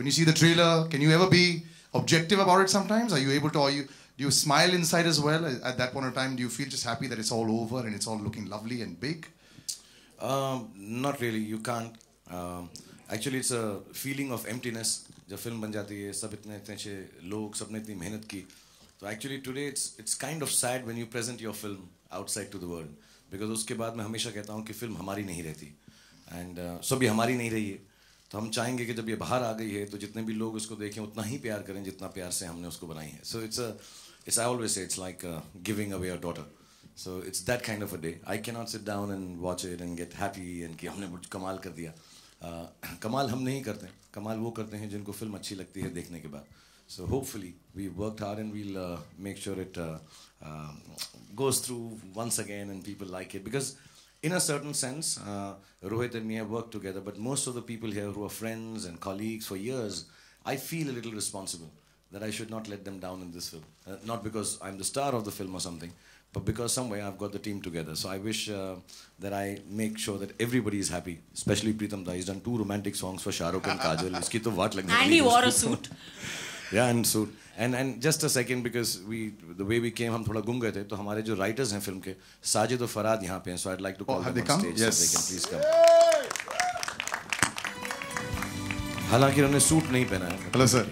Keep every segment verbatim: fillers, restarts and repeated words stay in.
you see the trailer, can you ever be objective about it sometimes? Are you able to, or you, do you smile inside as well? At that point of time, do you feel just happy that it's all over and it's all looking lovely and big? Um, not really, you can't. Um, actually, it's a feeling of emptiness. जब film बन जाती है, सब इतने इतने अच्छे लोग, सबने इतनी मेहनत की. So actually today it's it's kind of sad when you present your film outside to the world, because उसके बाद मैं हमेशा कहता हूँ कि film हमारी नहीं रहती, and uh, so भी हमारी नहीं रही है. तो हम चाहेंगे कि जब ये बाहर आ गई है तो जितने भी लोग इसको देखें उतना ही प्यार करें जितना प्यार से हमने उसको बनाई है. So it's a it's I always say it's like uh, giving away a daughter. So it's that kind of a day. I cannot sit down and watch it and get happy and कि हमने कमाल कर दिया. uh, कमाल हम नहीं करते, कमाल वो करते हैं जिनको फिल्म अच्छी लगती है देखने के बाद. So hopefully we worked hard and we'll uh, make sure it uh, uh, goes through once again and people like it, because in a certain sense uh, Rohit and me have worked together, but most of the people here who are friends and colleagues for years, I feel a little responsible that I should not let them down in this film. Uh, not because I'm the star of the film or something, but because somewhere I've got the team together. So I wish uh, that I make sure that everybody is happy, especially Pritam Da. He's done two romantic songs for Shah Rukh and Kajal. Iski to vaat lagne And he wore a suit. Yeah, and suit. And and just a second, because we the way we came, हम थोड़ा गुम गए थे. तो हमारे जो writers हैं film के, साजिद और फराद यहाँ पे हैं. So I'd like to call oh, them they on come? stage. Yes. So they can please come. हालांकि उन्होंने सूट नहीं पहना है. Hello, sir.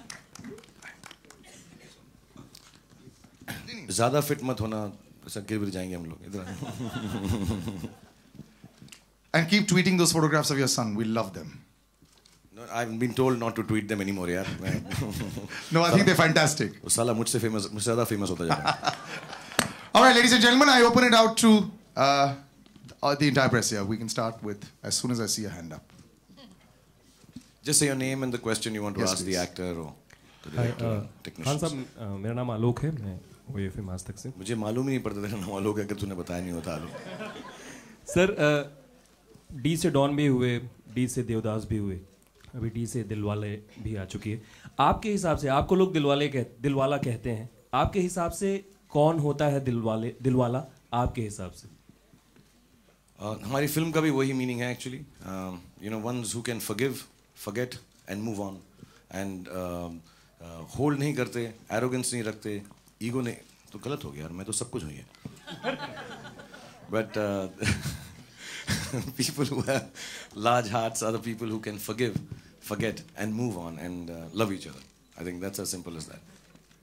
ज़्यादा फिट मत होना, ऐसा गिर गिर जाएंगे हम लोग. इधर. And keep tweeting those photographs of your son. We love them. No, I've been told not to tweet them anymore, यार. No, I think they're fantastic. वो साला मुझसे famous, मुझसे ज़्यादा famous होता जा रहा है. All right, ladies and gentlemen, I open it out to uh, the entire press here. We can start with as soon as I see a hand up. Just say your name and the question you want to Yes, ask please. the actor or the Hi, director, uh, technician. Khan साहब, मेरा नाम आलोक है. मैं वो ये film आज तक से. मुझे मालूम ही नहीं पड़ता तेरा नाम आलोक है कि तूने बताया नहीं होता आलोक. सर, डी से डॉन भी हुए, डी से देवदास भी हुए, अभी डी से दिलवाले भी आ चुकी है. आपके हिसाब से, आपको लोग दिलवाले कह दिलवाला कहते हैं, आपके हिसाब से कौन होता है दिलवाले दिलवाला आपके हिसाब से? uh, हमारी फिल्म का भी वही मीनिंग है actually. You know, once who can forgive, forget and move on, and hold नहीं करते, एरोगेंस नहीं रखते, ईगो नहीं. तो गलत हो गया यार, मैं तो सब कुछ हुई है. But people who have large hearts are the people who can forgive, forget and move on and uh, love each other. I think that's as simple as that.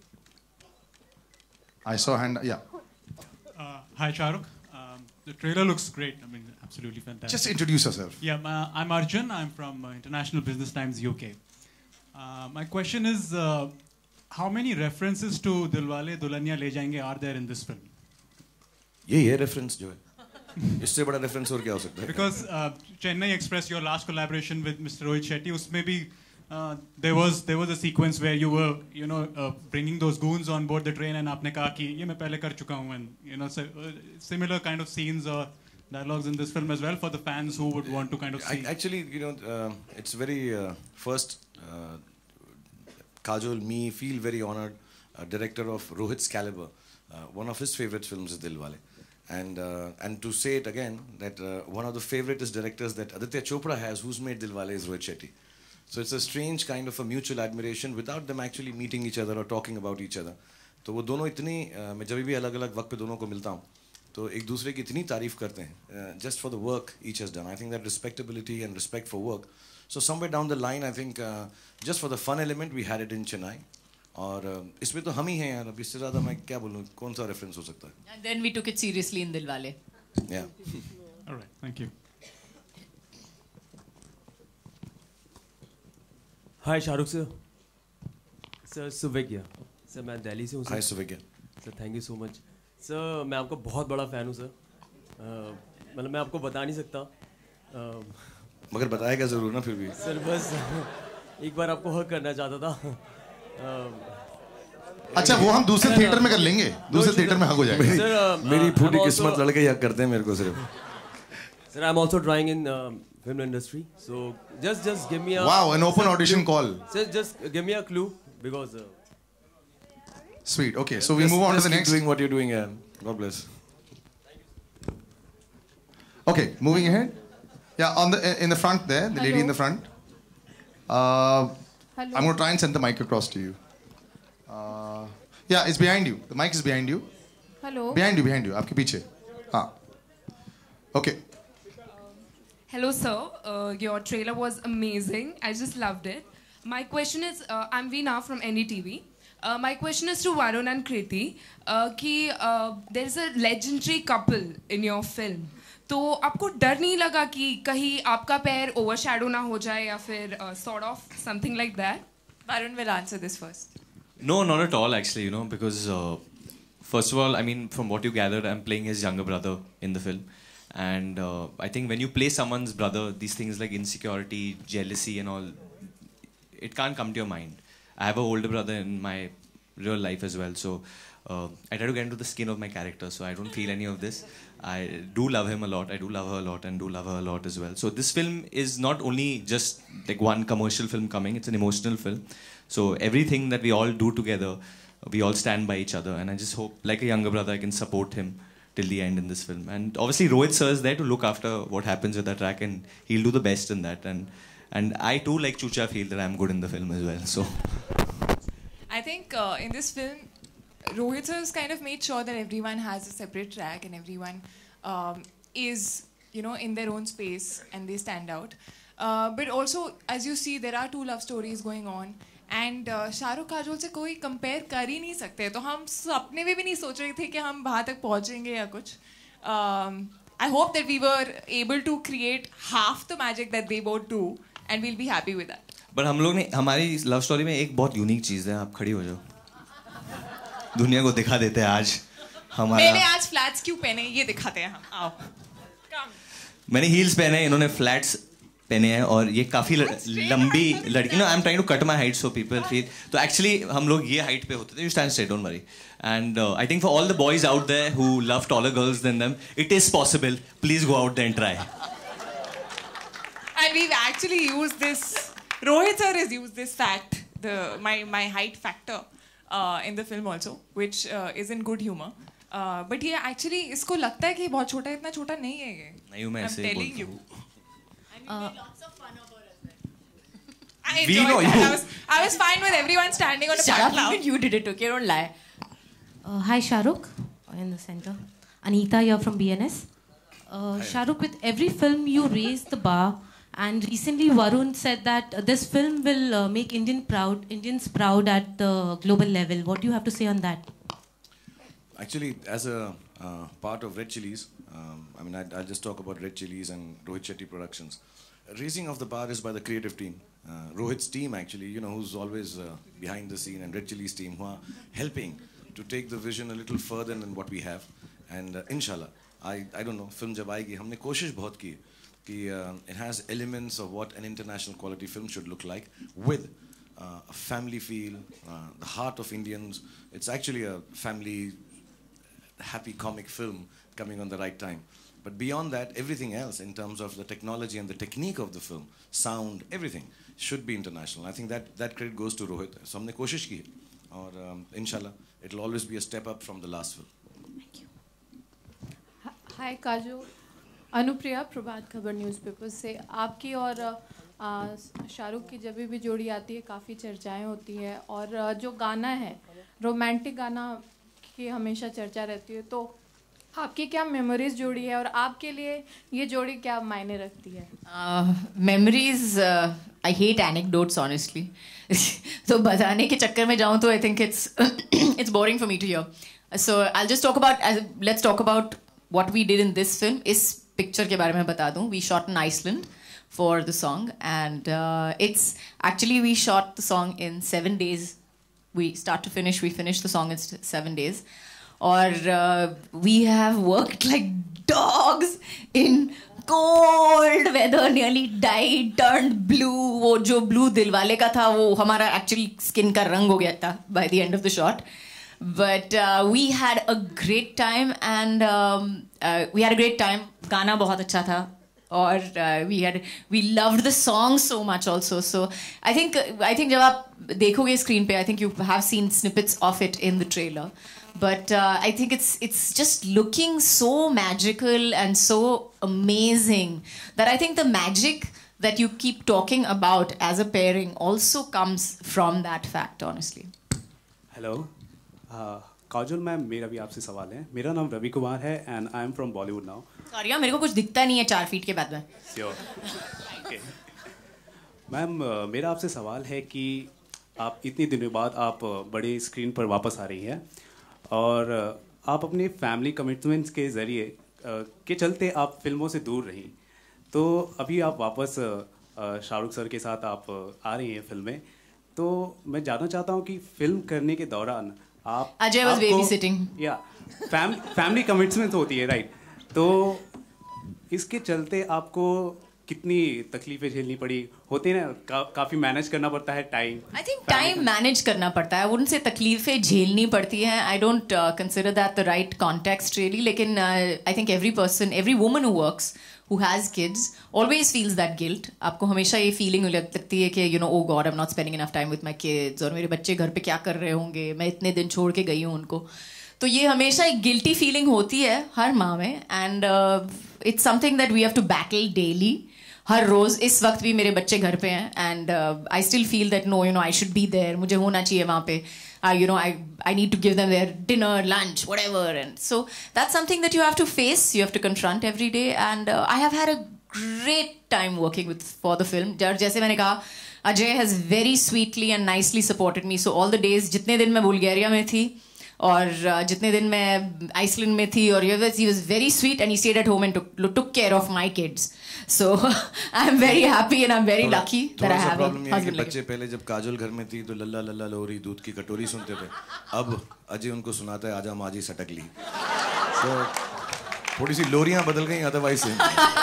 I saw a hand. Yeah. Uh, hi, Shah Rukh. Um, the trailer looks great. I mean, absolutely fantastic. Just introduce yourself. Yeah, uh, I'm Arjun. I'm from uh, International Business Times U K. Uh, my question is, uh, how many references to Dilwale Dulhania Le Jayenge are there in this film? ये ये reference जो है, इससे बड़ा reference और क्या हो सकता है? Because uh, Chennai Express, your last collaboration with Mister Rohit Shetty, उसमें भी uh, there was there was a sequence where you were, you know, uh, bringing those goons on board the train, and आपने कहा कि ये मैं पहले कर चुका हूँ, and you know, so, uh, similar kind of scenes or dialogues in this film as well for the fans who would want to kind of see. I, actually, you know, uh, it's very uh, first. Uh, Kajol, me feel very honored. Uh, director of Rohit's caliber, uh, one of his favorite films is Dilwale. And uh, and to say it again, that uh, one of the favoriteest directors that Aditya Chopra has, who's made Dilwale, is Rohit Shetty. So it's a strange kind of a mutual admiration without them actually meeting each other or talking about each other. तो वो दोनों इतनी uh, मैं जब भी अलग-अलग वक्त पे दोनों को मिलता हूँ, तो एक दूसरे की इतनी तारीफ करते हैं, uh, just for the work each has done. I think that respectability and respect for work. So somewhere down the line, I think uh, just for the fun element, we had it in Chennai. और इसमें तो हम ही हैं यार, अब इससे ज़्यादा मैं क्या बोलूँ, कौन सा रेफरेंस हो सकता है? And then we took it seriously in Dilwale. Yeah. All right, thank you. Hi, Shahrukh sir. Sir, Suvigya. Sir, मैं दिल्ली से हूँ. Hi, Suvigya. Sir, thank you so much. Sir, मैं आपका बहुत बड़ा fan हूँ sir. मतलब मैं आपको बता नहीं सकता. मगर बताएगा ज़रूर ना फिर भी. Sir, बस एक बार आपको हक करना चाहता था. अच्छा, वो हम दूसरे थिएटर में कर लेंगे. दूसरे थिएटर में हक हो जाएगा. मेरी, मेरी पूरी किस्मत लड़के हक करते हैं मेरे को सिर्फ. Sir, I'm also trying in uh, film industry, so just just give me a. Wow, an open sir, audition call. Sir, just give me a clue because. Uh, Sweet. Okay, so we just, move on to the keep next. Doing what you're doing, yeah. God bless. Okay, moving ahead. Yeah, on the in the front there, the Hello. lady in the front. Uh, I'm going to try and send the mic across to you. Uh, yeah, it's behind you. The mic is behind you. Hello. Behind you, behind you. आपके पीछे. हाँ. Okay. Hello, sir. Uh, your trailer was amazing. I just loved it. My question is, uh, I'm Veena from N D T V. Uh, my question is to Varun and Kriti. Uh, कि uh, there's a legendary couple in your film. तो आपको डर नहीं लगा कि कहीं आपका पैर overshadow ना हो जाए या फिर uh, sort of something like that? Varun will answer this first. No, not at all, actually, you know, because uh, first of all, I mean, from what you gathered, I'm playing his younger brother in the film. And uh, I think when you play someone's brother, these things like insecurity, jealousy and all, it can't come to your mind. I have an older brother in my real life as well, so uh, I try to get into the skin of my character, so I don't feel any of this. I do love him a lot, I do love her a lot, and do love her a lot as well. So this film is not only just like one commercial film coming, it's an emotional film. So everything that we all do together, we all stand by each other, and I just hope, like a younger brother, I can support him till the end in this film. And obviously Rohit sir is there to look after what happens with that track, and he'll do the best in that. And and I too, like Chucha, feel that I'm good in the film as well. So I think uh, in this film, Rohit has kind of made sure that everyone has a separate track and everyone um, is, you know, in their own space and they stand out. Uh, but also, as you see, there are two love stories going on. And Shahrukh Kajol से कोई compare कर ही नहीं सकते, तो हम सपने में भी नहीं सोच रहे थे कि हम वहाँ तक पहुँचेंगे या कुछ. I hope that we were able to create half the magic that they both do and we'll be happy with that. But हम लोग ने, हमारी लव स्टोरी में एक बहुत यूनिक चीज़ है. आप खड़ी हो जाओ, दुनिया को दिखा देते हैं आज हमारा. मैंने आज फ्लैट्स क्यों पहने ये दिखाते हैं हम. आओ. मैंने हील्स पहने, इन्होंने फ्लैट्स पहने हैं, और ये काफ़ी लंबी लड़की. No, I am trying to cut my height so people feel. तो एक्चुअली हम लोग ये हाइट पे होते थे. You stand straight, don't worry. And I think for all the boys out there who love taller girls than them, it is possible. Please go out there and try. And we've actually used this. Rohit sir has used this fact, the my my height factor, uh, in the film also, which uh, is in good humor. Uh, but ये actually इसको लगता है कि बहुत छोटा है, इतना छोटा नहीं है ये. नहीं हूँ मैं, ऐसे ही बोलता हूँ. Uh, I enjoyed that. I was, I was fine with everyone standing on a Shut up, platform. even you did it, okay? Don't lie. Uh, hi, Shahrukh, in the center. Anita here from B N S. Uh, Shahrukh, with every film you raise the bar, and recently Varun said that uh, this film will uh, make Indian proud, Indians proud at the global level. What do you have to say on that? Actually, as a uh, part of Red Chillies, um, I mean, I, I'll just talk about Red Chillies and Rohit Shetty Productions. Raising of the bar is by the creative team. Uh, Rohit's team, actually, you know, who's always uh, behind the scene, and Red Chillies team, who are helping to take the vision a little further than what we have. And uh, inshallah, I, I don't know, film jab aayegi, humne koshish bahut ki ki uh, it has elements of what an international quality film should look like, with uh, a family feel, uh, the heart of Indians. It's actually a family happy comic film coming on the right time. But beyond that, everything else in terms of the technology and the technique of the film, sound, everything should be international. I think that that credit goes to Rohit. So हमने कोशिश की है, और um, inshallah it'll always be a step up from the last film. Thank you. Hi Kajol, Anupriya Prabhat Khabar newspaper से. आपकी और आ, शाहरुख की जब भी जोड़ी आती है काफ़ी चर्चाएं होती है, और आ, जो गाना है रोमांटिक गाना की हमेशा चर्चा रहती है. तो आपकी क्या मेमोरीज जोड़ी है, और आपके लिए ये जोड़ी क्या मायने रखती है? Memories, I hate anecdotes honestly. तो बताने के चक्कर में जाऊँ तो I think it's it's boring for me to hear. So I will just talk about let's talk about what we did in this film. इस पिक्चर के बारे में बता दूँ. We shot in Iceland for the song, and uh, it's actually we shot the song in seven days. We start to finish, we finished the song in seven days. Or uh, we have worked like dogs in cold weather, nearly died, turned blue. वो जो blue Dilwale का था वो हमारा actually skin का रंग हो गया था by the end of the shot. But uh, we had a great time, and um, uh, we had a great time. गाना बहुत अच्छा था. Or uh, we had we loved the song so much also. So I think I think जब आप देखोगे screen पे, I think you have seen snippets of it in the trailer. But uh, I think it's it's just looking so magical and so amazing that I think the magic that you keep talking about as a pairing also comes from that fact, honestly. Hello Kajol ma'am, मेरा भी आपसे सवाल है. मेरा नाम रवि कुमार है and I am from Bollywood now. Sorry, मेरे को कुछ दिखता नहीं है चार फीट के बाद में. श्योर. मैम, मेरा आपसे सवाल है कि आप इतने दिनों बाद आप बड़े स्क्रीन पर वापस आ रही हैं और आप अपने फैमिली कमिटमेंट्स के ज़रिए के चलते आप फिल्मों से दूर रहीं. तो अभी आप वापस शाहरुख सर के साथ आप आ रही हैं फिल्म में. तो मैं जानना चाहता हूँ कि फिल्म करने के दौरान आप अजय वाज बेबीसिटिंग. या फैमिली कमिटमेंट्स होती है, राइट? तो इसके चलते आपको कितनी तकलीफें झेलनी पड़ी होती है ना, का, काफ़ी मैनेज करना पड़ता है time. I think time manage करना पड़ता है, उनसे तकलीफें झेलनी पड़ती हैं. I don't consider that the right context really, लेकिन I think every person, every woman who works, who has kids always feels that guilt. आपको हमेशा ये फीलिंग लगती है कि you know, oh God, I'm not spending enough time with my kids, और मेरे बच्चे घर पे क्या कर रहे होंगे, मैं इतने दिन छोड़ के गई हूँ उनको. तो ये हमेशा एक गिल्टी फीलिंग होती है हर माँ में, and it's something that we have to battle daily. हर रोज़ इस वक्त भी मेरे बच्चे घर पे हैं, and I still feel that no you know I should be there, मुझे होना चाहिए वहाँ पे. Uh, you know, I, I need to give them their dinner, lunch, whatever. And so that's something that you have to face, you have to confront every day. And uh, I have had a great time working with for the film. जैसे मैंने कहा, Ajay has very sweetly and nicely supported me. So all the days, जितने दिन मैं Bulgaria में थी और uh, जितने दिन मैं आइसलैंड में थी, और he was very sweet and he stayed at home and took, took care of my kids. So I'm very happy and I'm very lucky that I have a husband like बच्चे पहले जब काजोल घर में थी तो लल्ला लल्ला लोरी दूध की कटोरी सुनते थे. अब अजय उनको सुनाता है आजा माजी सटक ली. तो थोड़ी सी लोरियां बदल गई, अदरवाइज से.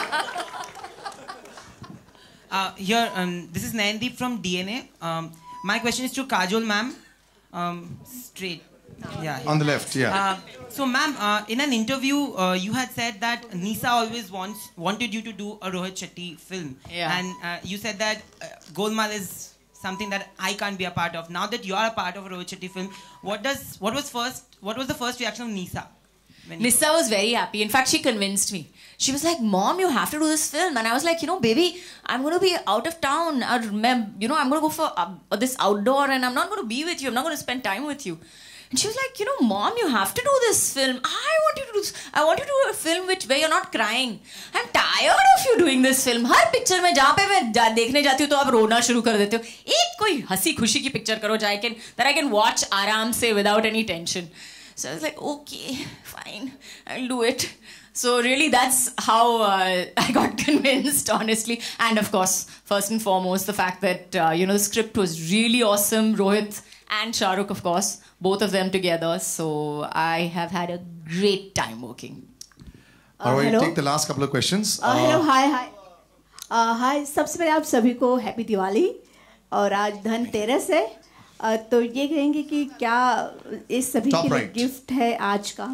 Uh, here, um, this is Nayandeep from D N A. Um, my question is to Kajol ma'am. Um, straight. Yeah, on the left, yeah. Uh, so, ma'am, uh, in an interview, uh, you had said that Nisa always wants wanted you to do a Rohit Shetty film, yeah. and uh, you said that uh, Golmaal is something that I can't be a part of. Now that you are a part of a Rohit Shetty film, what does what was first? What was the first reaction of Nisa? Nisa was very happy. In fact, she convinced me. She was like, "Mom, you have to do this film," and I was like, "You know, baby, I'm going to be out of town. Or, you know, I'm going to go for uh, this outdoor, and I'm not going to be with you. I'm not going to spend time with you." And she was like, you know, Mom, you have to do this film. I want you to do this. I want you to do a film which where you're not crying. I'm tired of you doing this film. हर picture में जहाँ पे मैं देखने जाती हूँ तो आप रोना शुरू कर देते हो. एक कोई हंसी खुशी की पिक्चर करो जहाँ can that I can watch आराम से without any tension. So I was like, okay, fine, I'll do it. So really, that's how uh, I got convinced, honestly. And of course, first and foremost, the fact that uh, you know the script was really awesome. Rohit and Shahrukh, of course, both of them together. So I have had a great time working. Uh, All right, hello? Take the last couple of questions. Uh, uh, hello, hi, hi. Uh, hi, सबसे पहले आप सभी को happy Diwali. और आज धनतेरस है, uh, तो ये कहेंगे कि क्या इस सभी के लिए गिफ्ट है आज का?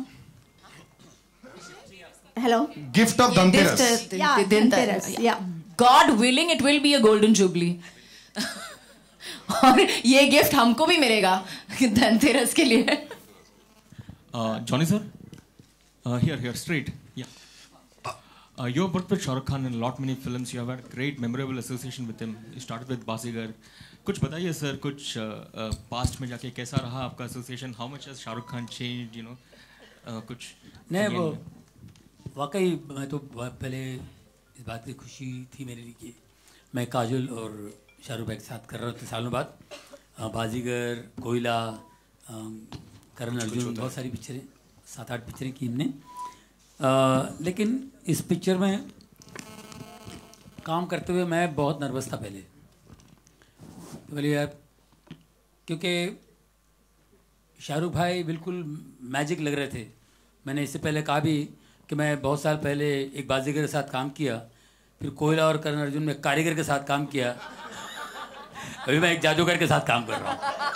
Hello. Gift of Dhanteras. Yeah, Dhanteras. Yeah. God willing, it will be a golden jubilee. और ये गिफ्ट हमको भी मिलेगा धनतेरस के लिए. Johnny sir, uh, here here straight. Yeah. Uh, you have worked with Shah Rukh Khan in a lot many films. You have had a great memorable association with him. You started with Bazigar. कुछ बताइए sir, कुछ past uh, uh, में जाके कैसा रहा आपका association? How much has Shah Rukh Khan changed? You know, uh, कुछ नहीं वो वाकई मैं तो पहले इस बात की खुशी थी मेरे लिए कि मैं काजोल और शाहरुख भाई के साथ कर रहा था सालों बाद. बाजीगर, कोयला, करण अर्जुन, बहुत सारी पिक्चरें, सात आठ पिक्चरें की हमने. लेकिन इस पिक्चर में काम करते हुए मैं बहुत नर्वस था पहले. तो बोले यार, क्योंकि शाहरुख भाई बिल्कुल मैजिक लग रहे थे. मैंने इससे पहले कहा भी कि मैं बहुत साल पहले एक बाजीगर के साथ काम किया, फिर कोयला और करण अर्जुन में कारीगर के साथ काम किया, अभी मैं एक जादूगर के साथ काम कर रहा हूँ.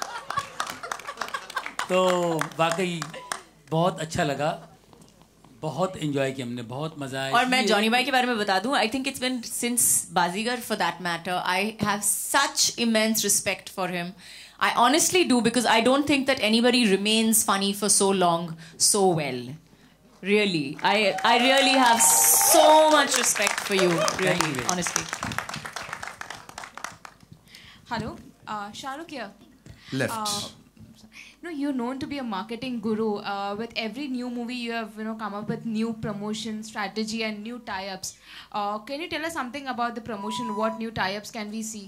तो वाकई बहुत अच्छा लगा, बहुत एंजॉय किया हमने, बहुत मजा आया. और मैं जॉनी भाई के बारे में बता दूं, I think it's been since Baazigar for that matter, I have such immense respect for him. I honestly do, because I don't think that anybody remains funny for so long so well. Really, I I really have so much respect for you, really, honestly. Hello, uh, Shahrukh here. Left. Uh, no, you're known to be a marketing guru. Uh, with every new movie, you have you know come up with new promotion strategy and new tie-ups. Uh, can you tell us something about the promotion? What new tie-ups can we see?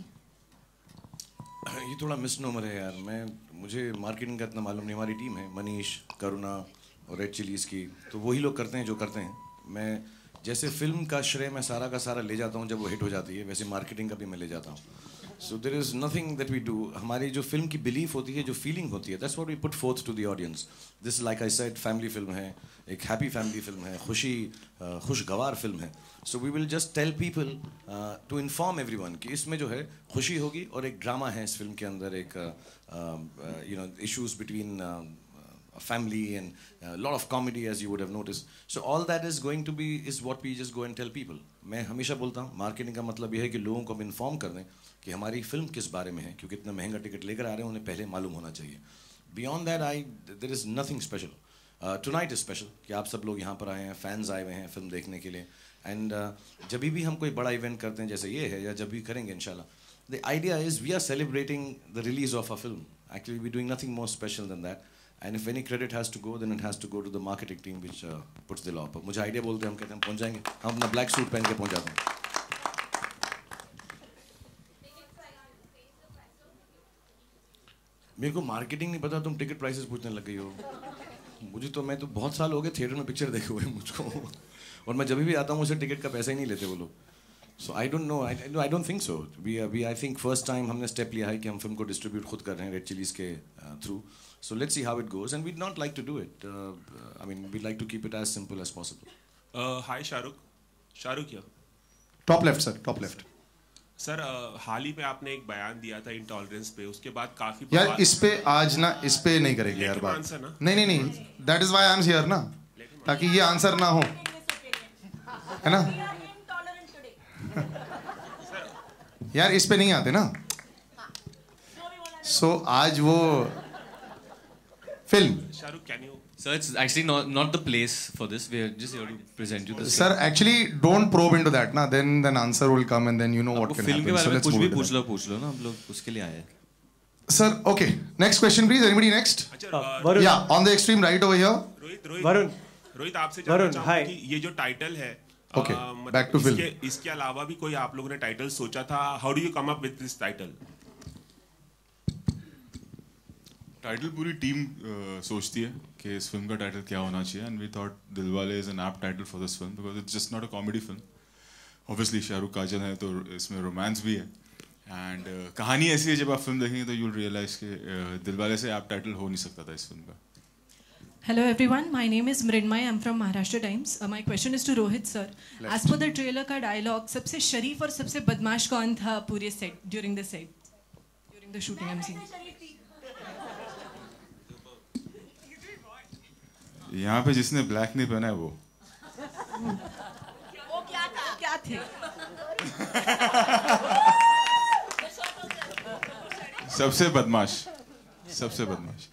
ये थोड़ा misnomer है यार. मैं मुझे marketing का इतना मालूम नहीं. हमारी टीम है मनीष, करुणा और रेड चिलीज की, तो वही लोग करते हैं जो करते हैं. मैं जैसे फिल्म का श्रेय मैं सारा का सारा ले जाता हूँ जब वो हिट हो जाती है, वैसे मार्केटिंग का भी मैं ले जाता हूँ. So there is nothing that we do. हमारी जो फिल्म की बिलीफ होती है, जो फीलिंग होती है, that's what we put forth to the audience. This like I said family film है, एक हैप्पी फैमिली फिल्म है, खुशी खुशगवार फिल्म है. So we will just tell people to inform everyone कि इसमें जो है खुशी होगी और एक ड्रामा है इस फिल्म के अंदर, एक you know issues between family and a lot of comedy as you would have noticed. So all that is going to be is what we just go and tell people. मैं हमेशा बोलता हूँ marketing का मतलब यह है कि लोगों को हम इन्फॉर्म कर दें कि हमारी फिल्म किस बारे में है, क्योंकि इतना महंगा टिकट लेकर आ रहे हैं, उन्हें पहले मालूम होना चाहिए. Beyond that, I there is nothing special. Uh, tonight is special कि आप सब लोग यहाँ पर आए हैं, फैंस आए हुए हैं फिल्म देखने के लिए. एंड uh, जब भी हम कोई बड़ा इवेंट करते हैं जैसे ये है या जब भी करेंगे इंशाल्लाह, the idea is we are celebrating the release of a film. Actually, we're doing nothing more special than that. And if any credit has to go, then it has to go to the marketing team which uh, puts the law up. मुझे idea बोलते हैं, हम कहते हैं हम पहुंच जाएंगे, हम अपना ब्लैक सूट पहन के पहुंच जाते हैं. मेरे को मार्केटिंग नहीं पता, तुम टिकट प्राइसेस पूछने लग गई हो. मुझे तो मैं तो बहुत साल हो गए थिएटर में पिक्चर देखे हुए मुझको, और मैं जब भी आता हूँ मुझे टिकट का पैसा ही नहीं लेते वो लोग. So I don't know, I I don't think so. We we I think first time हमने स्टेप लिया है कि हम फिल्म को डिस्ट्रीब्यूट खुद कर रहे हैं रेड चिलीज के through. So let's see how it goes, and we'd not like to do it. Uh, I mean, we'd like to keep it as simple as possible. Uh, hi, Shahrukh. Shahrukh here. Top left, sir. Top left. Sir uh, हाल ही में आपने एक बयान दिया था intolerance पे, उसके बाद काफी यार इस पे आज ना इस पे नहीं करेंगे यार बात. नहीं नहीं नहीं, that is why I am here ना, ताकि ये आंसर ना हो, है ना. यार इस पे नहीं आते ना. So आज वो film. Shahrukh, can you? Sir, it's actually not not the place for this. We are just here to present you this. Sir, actually don't probe into that ना. Then then answer will come and then you know what can happen. So let's कुछ भी पूछ लो पूछ लो ना, हम लोग उसके लिए आए हैं. Sir, okay. Next question, please. Anybody next? Varun. Yeah, on the extreme right over here. Rohit Rohit Varun. Rohit आपसे जानना चाहूँगा कि ये जो टाइटल है, Okay. Back to film. इसके इसके अलावा भी कोई आप लोगों ने टाइटल सोचा था? How do you come up with this title? Title पूरी टीम uh, सोचती है कि इस फिल्म का टाइटल क्या होना चाहिए, and we thought Dilwale is an apt title for this film because it's just not a comedy film. Obviously Shahrukh Kajol है तो इसमें रोमांस भी है, एंड uh, कहानी ऐसी है जब आप फिल्म देखेंगे तो यू विल रियलाइज कि uh, दिलवाले से एप्ट टाइटल हो नहीं सकता था इस फिल्म का. Hello everyone, my name is Mrinmay. I'm from Maharashtra Times. Uh, my question is to Rohit sir. Left. As per the trailer का dialogue, सबसे शरीफ और सबसे बदमाश कौन था पूरे set during the set during the shooting? I'm seeing. यहाँ पे जिसने ब्लैक नहीं पहना है वो वो क्या था? क्या थे? सबसे बदमाश, सबसे बदमाश,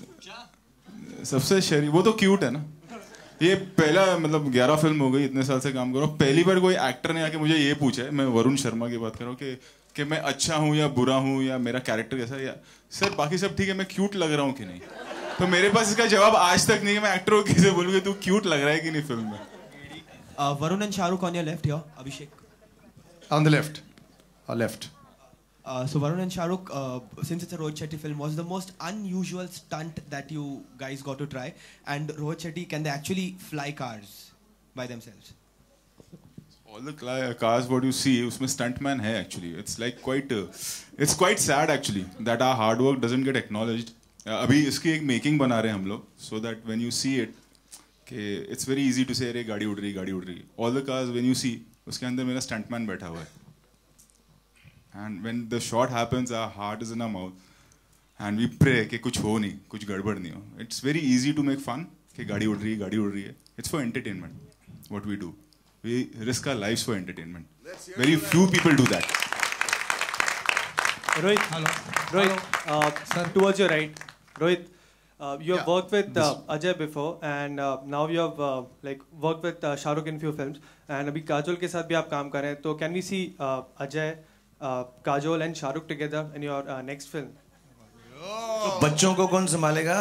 सबसे शरीफ. वो तो क्यूट है ना. ये पहला मतलब ग्यारह फिल्म हो गई, इतने साल से काम कर रहा हूँ, पहली बार कोई एक्टर ने आके मुझे ये पूछा है. मैं वरुण शर्मा की बात कर रहा हूँ कि कि मैं अच्छा हूँ या बुरा हूँ या मेरा कैरेक्टर कैसा है, या सर बाकी सब ठीक है, मैं क्यूट लग रहा हूँ कि नहीं. तो मेरे पास इसका जवाब आज तक नहीं है. मैं एक्टर को कैसे बोलूँ कि तू क्यूट लग रहा है कि नहीं फिल्म में. Varun and Shahrukh on your left here. Abhishek. On the left. Or left. Uh, so Varun and Shahrukh, uh, since it's a Rohit Shetty film, was the most unusual stunt that you guys got to try? And Rohit Shetty, can they actually fly cars by themselves? All the cars what you see, उसमें stuntman है actually. It's like quite, uh, it's quite sad actually that our hard work doesn't get acknowledged. Uh, अभी इसकी एक making बना रहे हैं हम लोग, so that when you see it, कि it's very easy to say अरे गाड़ी उड़ रही गाड़ी उड़ रही. All the cars when you see, उसके अंदर मेरा stuntman बैठा हुआ है. And when the shot happens, our heart is in our mouth, and we pray कि कुछ हो नहीं, कुछ गड़बड़ नहीं हो. It's very easy to make fun कि गाड़ी उड़ रही है गाड़ी उड़ रही है. It's for entertainment. What we do, we risk our lives for entertainment. Very few people do that. Rohit, hello. Rohit, uh, sir, towards your right. Rohit, Uh, you have Yeah. worked with uh, This- Ajay before, and uh, now you have uh, like worked with uh, Shah Rukh in few films, and अभी काजोल के साथ भी आप काम कर रहे हैं. तो can we see uh, Ajay, uh, Kajol and Shah Rukh together in your uh, next film? तो बच्चों को कौन संभालेगा?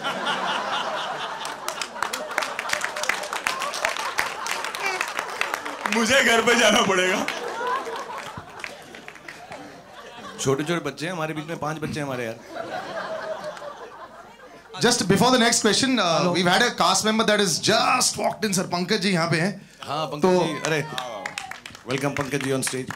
मुझे घर पे जाना पड़ेगा. छोटे छोटे बच्चे हैं हमारे बीच में, पांच बच्चे हैं हमारे यार. Just before the next question, uh, we've had a cast member that has just walked in. Sir, Pankaj ji यहाँ पे हैं. हाँ पंकज जी, अरे welcome Pankaj ji on stage.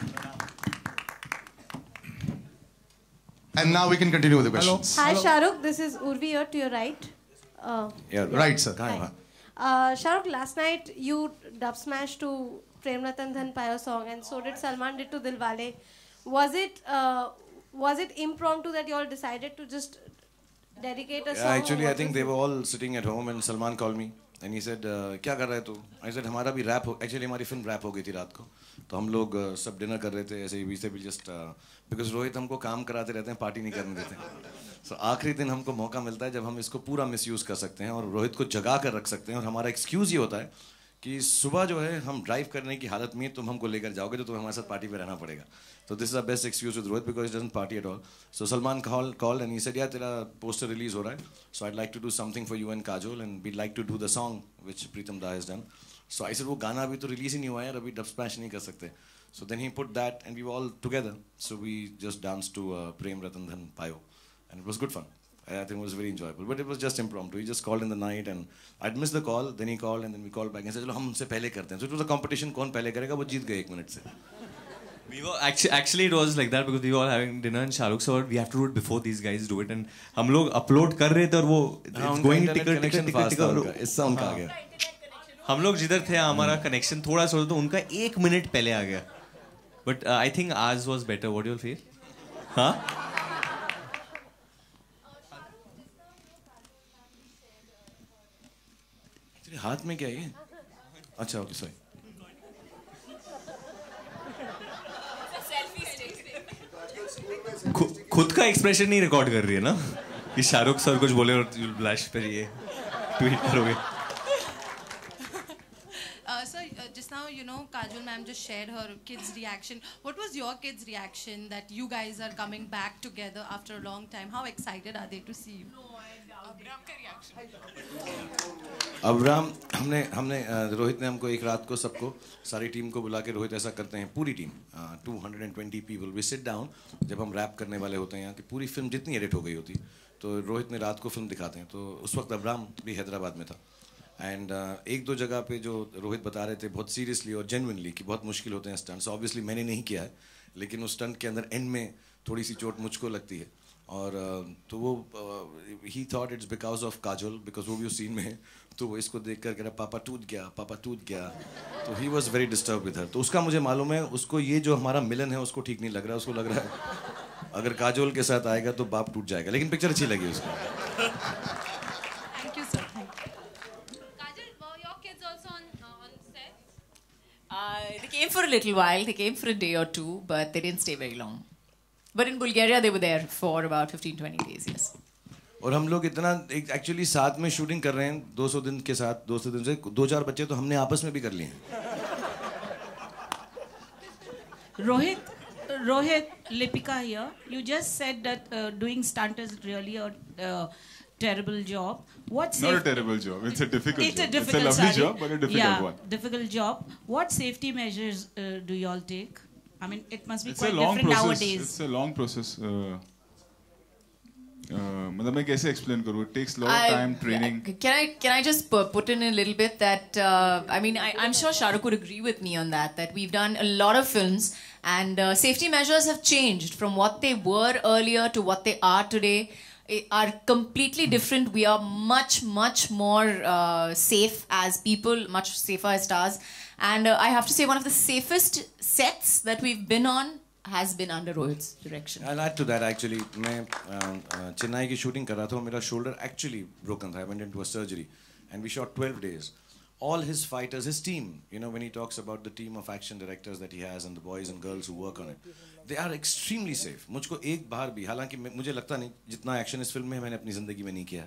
And now we can continue with the questions. Hi, Shahrukh. This is Urvi here to your right. Uh, Yeah, right, sir. कहाँ है वहाँ? uh, Shahrukh, last night you dub smashed to Prem Ratan Dhan Payo song, and so did Salman did to Dilwale. Was it uh, was it impromptu that you all decided to just dedicate a song? Yeah, actually, or I what think was they it? were all sitting at home and Salman called me and he said, uh, क्या कर रहा है तू? I said, हमारा भी rap हो, actually हमारी film rap हो गई थी रात को, तो हम लोग uh, सब डिनर कर रहे थे ऐसे ही, we said we just uh, because Rohit हमको काम कराते रहते हैं, पार्टी नहीं करने देते हैं. So आखिरी दिन हमको मौका मिलता है जब हम इसको पूरा मिसयूज कर सकते हैं और रोहित को जगा कर रख सकते हैं, और हमारा एक्सक्यूज ये होता है कि सुबह जो है हम ड्राइव करने की हालत में तुम हमको लेकर जाओगे तो तुम्हें हमारे साथ पार्टी पे रहना पड़ेगा. So this is our best excuse with Rohit because he doesn't party at all. So Salman called, called and he said, yeah, तेरा poster release हो रहा है. So I'd like to do something for you and Kajol and we'd like to do the song which Pritam Da has done. So I said, वो गाना अभी तो release ही नहीं हुआ है यार, अभी dub smash नहीं कर सकते. So then he put that and we were all together. So we just danced to uh, Prem Ratan Dhan Payo and it was good fun. I think it was very enjoyable, but it was just impromptu. He just called in the night and I'd missed the call. Then he called and then we called back and said, चलो हम उनसे पहले करते हैं. So it was a competition, कौन पहले करेगा, वो जीत गए एक मिनट से. We were actually actually it was like that because we were all having dinner in Shah Rukh, so we have to do it before these guys do it, and हम लोग upload कर रहे थे और वो it's going ticker ticker ticker ticker इससे उनका आ गया. हम लोग जिधर थे हमारा कनेक्शन थोड़ा सा तो उनका एक मिनट पहले आ गया. But uh, I think ours was better. What do you feel? हाँ? तेरे हाथ में क्या है ये? अच्छा ओके सॉरी. खुद का एक्सप्रेशन नहीं रिकॉर्ड कर रही है ना कि शाहरुख सर कुछ बोले और यू ब्लश पर ये ट्वीट करोगे. Uh, sir, uh, just now, you know, Kajol ma'am just shared her kids' reaction. What was your kids' reaction that you guys are coming back together after a long time? How excited are they to see you? AbRam, हमने हमने रोहित ने हमको एक रात को सबको सारी team को बुला के, रोहित ऐसा करते हैं पूरी team two hundred twenty people we sit down जब हम रैप करने वाले होते हैं यहाँ की पूरी फिल्म जितनी एडिट हो गई होती तो रोहित ने रात को फिल्म दिखाते हैं. तो उस वक्त अब्राम भी हैदराबाद में था एंड uh, एक दो जगह पे जो रोहित बता रहे थे बहुत सीरियसली और जेन्युइनली कि बहुत मुश्किल होते हैं स्टंट्स. ऑब्वियसली मैंने नहीं किया है लेकिन उस स्टंट के अंदर एंड में थोड़ी सी चोट मुझको लगती है और uh, तो वो ही thought it's because of Kajol because वो भी उस सीन में है. तो वो इसको देख कर कह रहा पापा टूट गया पापा टूट गया. तो he was very disturb with her. तो उसका मुझे मालूम है उसको ये जो हमारा मिलन है उसको ठीक नहीं लग रहा. उसको लग रहा है अगर काजोल के साथ आएगा तो बाप टूट जाएगा. लेकिन पिक्चर अच्छी लगी उसको. Thank you, sir. Thank you. Kajol, were your kids also on, uh, on set? Uh, they came for a little while. They came for a day or two, but they didn't stay very long. But in Bulgaria, they were there for about fifteen to twenty days, yes. और हम लोग इतना actually साथ में shooting कर रहे हैं दो सौ दिन के साथ. दो सौ दिन से दो चार बच्चे तो हमने आपस में भी कर लिए हैं. Rohit, Rohit, Lipika here. You just said that uh, doing stunt is really a uh, terrible job. What Not a terrible job. It's a difficult it's job. A difficult, it's a lovely sorry. job, but a difficult yeah, one. difficult job. What safety measures uh, do you all take? I mean, it must be It's quite a long different process. nowadays. It's a long process. Uh, uh, मतलब मैं कैसे explain करूँ? It takes a lot of I- time, training. Can I can I just pu- put in a little bit that uh, I mean I, I'm sure Shah Rukh would agree with me on that that we've done a lot of films and uh, safety measures have changed from what they were earlier to what they are today. eh, Are completely different. We are much much more uh, safe as people, much safer as stars, and uh, I have to say one of the safest sets that we've been on has been under Rohit's direction. I'll add to that actually. मैं चेन्नई की shooting कर रहा था. मेरा shoulder actually broken था. I went into a surgery and we shot twelve days. All his fighters, his team, you know, when he talks about the team of action directors that he has and the boys and girls who work on it, they are extremely safe. मुझको एक बार भी, हालांकि मुझे लगता नहीं जितना action इस film में मैंने अपनी जिंदगी में नहीं किया है,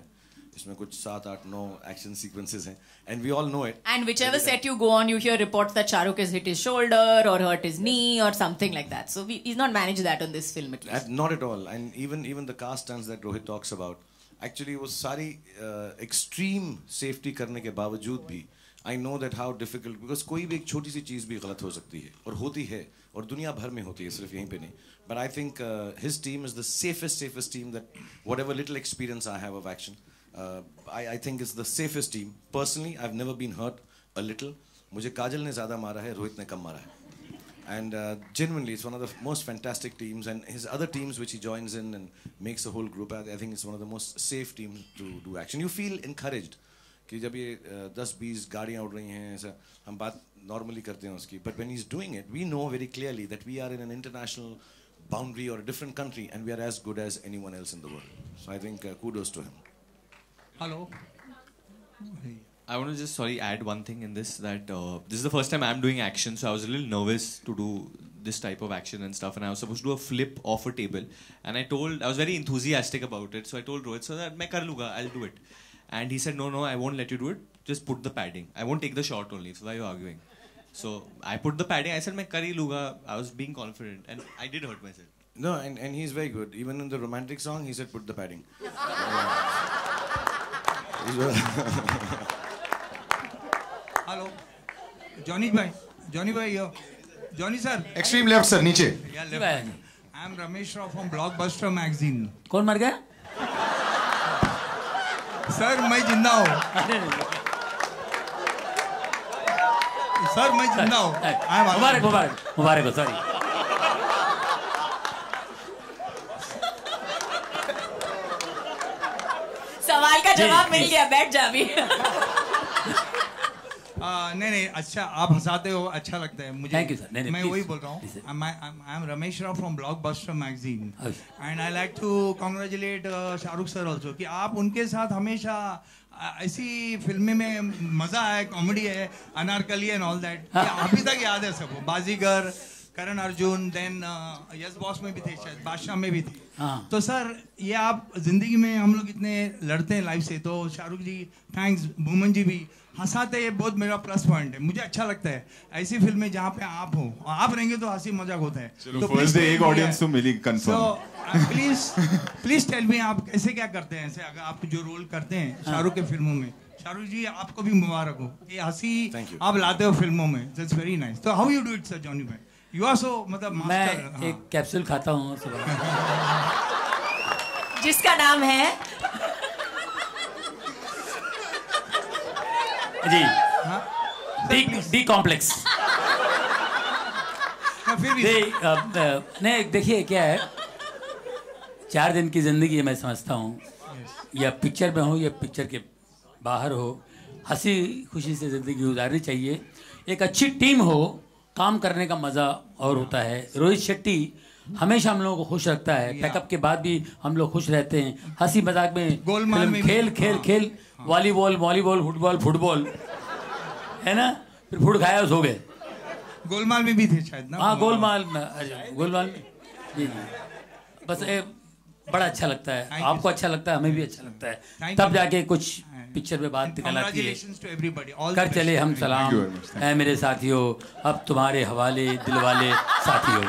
इसमें कुछ सात आठ नौ एक्शन सीक्वेंसेस हैं and we all know it. And whichever set you go on, you hear reports that Shah Rukh has hit his shoulder or hurt his knee or something like that. So we, he's not managed that on this film at least. At, not at all. And even even the car stunts that Rohit talks about, actually वो सारी uh, extreme safety करने के बावजूद भी I know that how difficult, because कोई भी एक छोटी सी चीज़ भी गलत हो सकती है और होती है और दुनिया भर में होती है, सिर्फ यहीं पे नहीं. But I think uh, his team is the safest safest team that whatever little experience I have of action, uh, I I think it's the safest team. Personally, I've never been hurt a little. मुझे काजल ने ज़्यादा मारा है, रोहित ने कम मारा है. And uh, genuinely, it's one of the most fantastic teams. And his other teams, which he joins in and makes a whole group, I, I think it's one of the most safe teams to do action. You feel encouraged. कि जब ये दस बीस गाड़ियाँ उड़ रही हैं, ऐसा हम बात normally करते हैं उसकी. But when he's doing it, we know very clearly that we are in an international boundary or a different country, and we are as good as anyone else in the world. So I think uh, kudos to him. Hello. I want to just sorry add one thing in this, that uh, this is the first time I'm doing action, so I was a little nervous to do this type of action and stuff, and I was supposed to do a flip off a table, and I told I was very enthusiastic about it, so I told Rohit, so that मैं कर लूँगा, I'll do it, and he said no no I won't let you do it, just put the padding, I won't take the shot only, so why are you arguing? So I put the padding, I said मैं कर ही लूँगा, I was being confident, and I did hurt myself. No, and and he's very good. Even in the romantic song, he said put the padding. Hello, Johnny bhai, Johnny bhai here, Johnny sir. Extreme left sir, नीचे. Yeah, left. I am Ramesh Rao from Blockbuster magazine. कौन मर गया? Sir मैं जिंदा हूँ. Sir मैं जिंदा हूँ. मुबारक मुबारक मुबारक हो, सॉरी. सवाल का जवाब मिल गया, बैठ जा अभी. नहीं नहीं अच्छा आप हंसाते हो, अच्छा लगता है मुझे. Thank you, sir. नहीं, नहीं, मैं please. वही बोल रहा हूँ. I am Ramesh Rao from Blockbuster magazine and I like to congratulate Shahrukh sir also कि आप उनके साथ हमेशा ऐसी फिल्में में मजा है, कॉमेडी है, अनारकली एंड ऑल दैट, अभी तक याद है सबको. Baazigar, Karan Arjun, then Yes Boss में भी थे, शायद बादशाह में भी थे. तो सर ये आप जिंदगी में हम लोग इतने लड़ते हैं लाइफ से, तो शाहरुख जी थैंक्स, भूमन जी भी हंसाते, ये बहुत मेरा प्लस पॉइंट है. मुझे अच्छा लगता है ऐसी फिल्में जहाँ पे आप हो, आप रहेंगे तो हंसी मजाक होता है. तो फर्स्ट डे एक ऑडियंस तो मिली confirm. Please please tell me आप कैसे क्या करते हैं, ऐसे अगर आप जो रोल करते हैं शाहरुख के फिल्मों में. शाहरुख जी आपको भी मुबारक हो, ये हंसी आप लाते हो फिल्मों में, दैट्स वेरी नाइस. तो how you do it sir Johnny भाई? यू आर सो मतलब मैं हाँ. एक कैप्सूल खाता हूँ सुबह जिसका नाम है जी डी डी कॉम्प्लेक्स. नहीं देखिए क्या है, चार दिन की जिंदगी है, मैं समझता हूँ या पिक्चर में हो या पिक्चर के बाहर हो, हंसी खुशी से जिंदगी गुजारनी चाहिए. एक अच्छी टीम हो, काम करने का मजा और होता है. रोहित शेट्टी हमेशा हम लोगों को खुश रखता है, पैकअप के बाद भी हम लोग खुश रहते हैं, हंसी मजाक में, गोलमाल में खेल खेल खेल, वॉलीबॉल वॉलीबॉल फुटबॉल फुटबॉल है ना, फिर फुट खाया सो गए. गोलमाल में भी थे शायद ना? हाँ गोलमाल में, गोलमाल में जी जी. बस ये बड़ा अच्छा लगता है, आपको अच्छा लगता है, हमें भी अच्छा लगता है, तब जाके कुछ पिक्चर में बात निकल आती है. कर चले हम सलाम ऐ मेरे साथियों, अब तुम्हारे हवाले दिल वाले साथियों.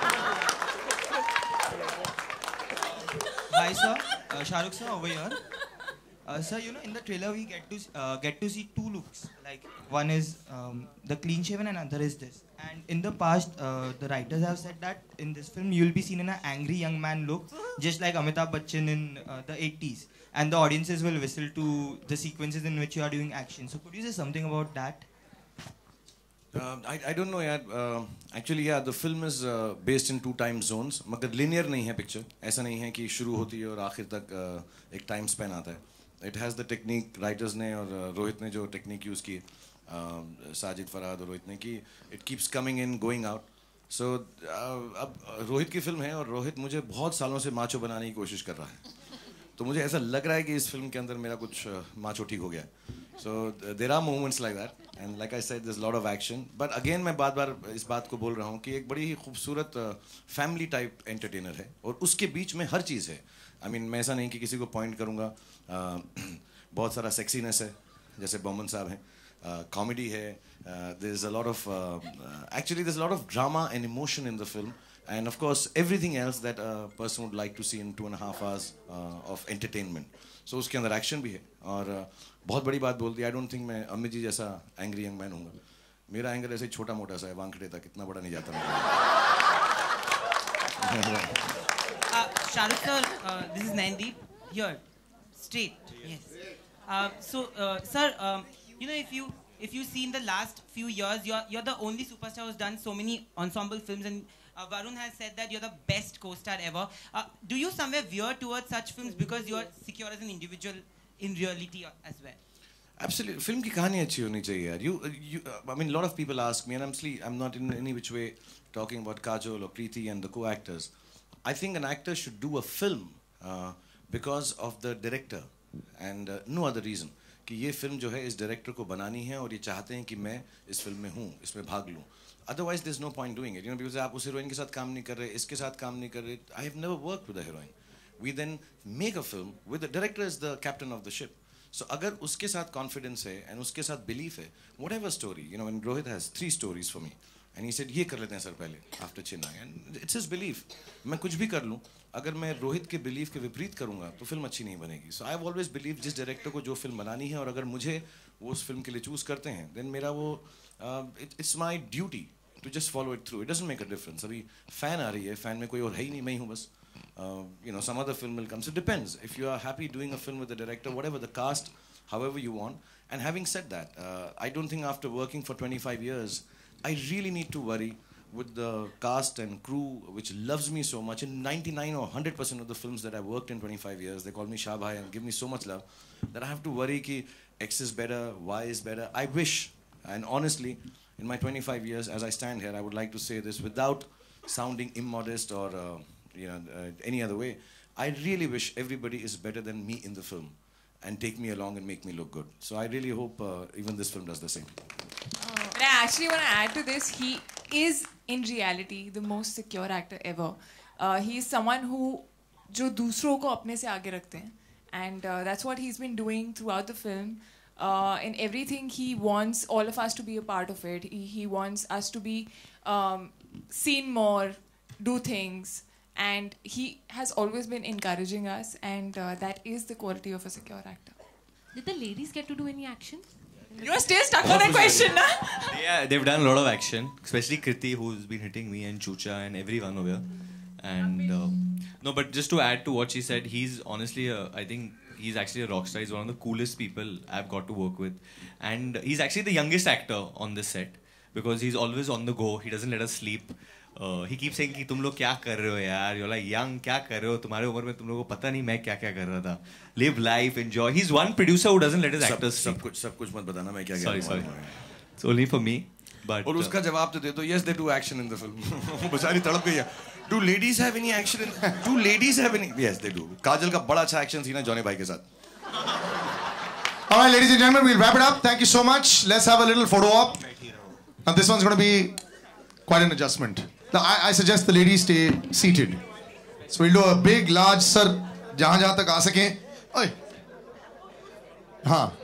Hi sir, uh, Shahrukh sir over here. Uh, sir, you know in the trailer we get to uh, get to see two looks. Like one is um, the clean shaven and other is this. And in the past, uh, the writers have said that in this film you will be seen in an angry young man look, just like Amitabh Bachchan in uh, the eighties. And the audiences will whistle to the sequences in which you are doing action. So could you say something about that? Uh, I, I don't know यार. uh, actually yeah, the film is uh, based in two time zones, मगर linear नहीं है picture. ऐसा नहीं है कि शुरू होती है और आखिर तक uh, एक time span आता है. It has the technique writers ने और uh, रोहित ने जो technique use की, uh, साजिद फरहाद और रोहित ने की, it keeps coming in going out. So uh, अब रोहित की फिल्म है और रोहित मुझे बहुत सालों से माचो बनाने की कोशिश कर रहा है. तो मुझे ऐसा लग रहा है कि इस फिल्म के अंदर मेरा कुछ माचो ठीक हो गया. So there are moments like that and like I said there is lot of action. But again मैं बार बार इस बात को बोल रहा हूँ कि एक बड़ी ही खूबसूरत फैमिली टाइप एंटरटेनर है और उसके बीच में हर चीज़ है. आई I मीन mean, मैं ऐसा नहीं कि किसी को पॉइंट करूँगा. बहुत सारा सेक्सीनेस है जैसे बॉमन साहब हैं, कॉमेडी है, there is a lot of actually there is a lot of drama and emotion in the film, and of course everything else that a person would like to see in two and half hours of entertainment. So उसके अंदर action भी है. और uh, बहुत बड़ी बात बोल दी, आई don't think मैं अमित जी जैसा एंग्री यंग मैन हूँगा. मेरा एंगर ऐसे छोटा मोटा सा है, वांकड़े तक, इतना बड़ा नहीं जाता uh, Shahrukh sir, uh, this is Nandeep. Here, straight. Yes. Uh, so, uh, sir, um, you know, if you if you see in the last few years, you're you're the only superstar who's done so many ensemble films, and uh, Varun has said that you're the best co-star ever. Uh, do you somewhere veer towards such films because you're secure as an individual in reality as well? Absolutely. Film की कहानी अच्छी होनी चाहिए यार. You, you, uh, I mean, a lot of people ask me, and I'm sleep, I'm not in any which way talking about Kajol or Preeti and the co-actors. I think an actor should do a film uh, because of the director and uh, no other reason. कि ये film जो है इस director को बनानी है और ये चाहते हैं कि मैं इस फिल्म में हूँ, इसमें भाग लूँ. Otherwise, there's no point doing it. You know, because आप उस हीरोइन के साथ काम नहीं कर रहे, इसके साथ काम नहीं कर रहे. I have never worked with a heroine. We then make a film with the director as the captain of the ship. So अगर उसके साथ confidence है and उसके साथ belief है, whatever story, you know, when Rohit has three stories for me, and he said ये कर लेते हैं सर पहले after Chennai, and it's his belief. मैं कुछ भी कर लूँ, अगर मैं रोहित के बिलीफ के विपरीत करूँगा तो फिल्म अच्छी नहीं बनेगी. So I have always believe जिस डायरेक्टर को जो फिल्म बनानी है और अगर मुझे वो उस फिल्म के लिए चूज़ करते हैं, देन मेरा वो it's my duty to just follow it through. It doesn't make a difference. अभी फैन आ रही है, फैन में कोई और है ही नहीं, मैं ही हूँ बस. You know, some other film will come. So depends. If you are happy doing a film with the director, whatever the cast, however you want. And having said that, uh, I don't think after working for twenty-five years, I really need to worry with the cast and crew which loves me so much. In ninety-nine or one hundred percent of the films that I've worked in twenty-five years, they call me Shah Bhai and give me so much love that I have to worry ki X is better, Y is better. I wish, and honestly, in my twenty-five years as I stand here, I would like to say this without sounding immodest or uh, you know uh, any other way. I really wish everybody is better than me in the film and take me along and make me look good. So I really hope uh, even this film does the same. Uh, but I actually want to add to this. He is, in reality, the most secure actor ever. Uh, he is someone who, जो दूसरों को अपने से आगे रखते हैं, and uh, that's what he's been doing throughout the film. Uh, in everything, he wants all of us to be a part of it. He, he wants us to be um, seen more, do things. And he has always been encouraging us, and uh, that is the quality of a secure actor. Did the ladies get to do any action? You are still stuck on that question, na? Yeah, they've done a lot of action, especially Kriti, who's been hitting me, and Chucha, and everyone over here. And uh, no, but just to add to what she said, he's honestly, a, I think he's actually a rock star. He's one of the coolest people I've got to work with, and he's actually the youngest actor on this set because he's always on the go. He doesn't let us sleep. Uh, he keeps saying कि तुम लोग क्या कर रहे हो यार, you're like young, क्या कर रहे हो, तुम्हारे उम्र में तुम लोगों को पता नहीं मैं क्या क्या कर रहा था. Live life, enjoy. He's one producer who doesn't let his actors sleep. सब कुछ सब कुछ मत बताना मैं क्या कह Sorry, रहा sorry. हूँ. It's only for me. But और उसका जवाब तो दे दो. Yes, they do action in the film. बेचारी तड़प गई है. Do ladies have any action in? Do ladies have any? Yes, they do. काजल का बड़ा अच्छा action सीन है जॉनी भाई के साथ. All right, ladies and gentlemen, we'll wrap it up. Thank you so much. Let's have a little photo op. And this one's going to be quite an adjustment. Now, I, I suggest the ladies stay seated. So we'll do a big, large, sir, जहाँ जहाँ तक आ सकें. ओए, हाँ.